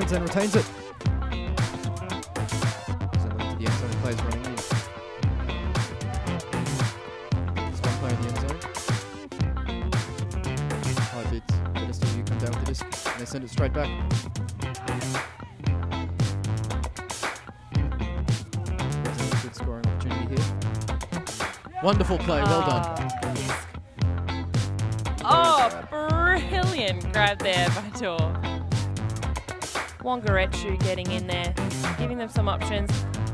Queensland retains it. So look to the end zone, players running in. There's one player in the end zone. High beats, but still you come down with the disc, and they send it straight back. Good scoring opportunity here. Wonderful play, well done. Oh, brilliant grab there by Tor. Wangaretsu getting in there, giving them some options.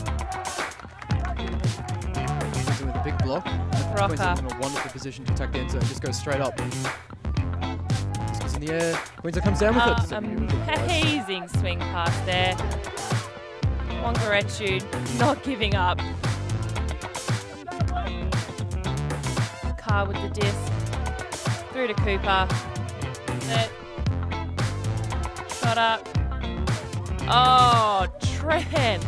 With a big block. Queensland's in a wonderful position to attack the end zone. Just goes straight up. This goes in the air. Queensland comes down with it. Amazing swing pass there. Wangaretsu not giving up. Carr with the disc. Through to Cooper. Set. Shot up. Oh, Trent.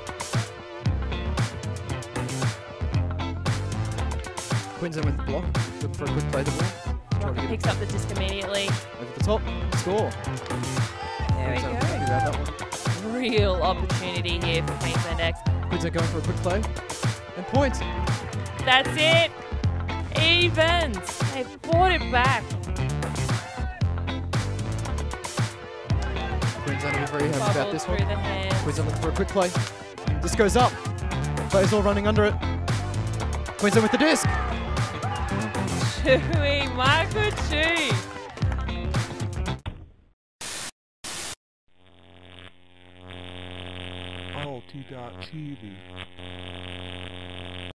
Queensland with the block. Looking for a quick play the ball. Picks up the disc immediately. Over the top. Score. There we go. Real opportunity here for Queensland X. Queensland going for a quick play. And points. That's it. Evens. They brought it back. Queensland will be very happy about this one. Queensland looking for a quick play. Disc goes up. Players all running under it. Queensland with the disc. Chewy, Michael Chew. AYUC2019.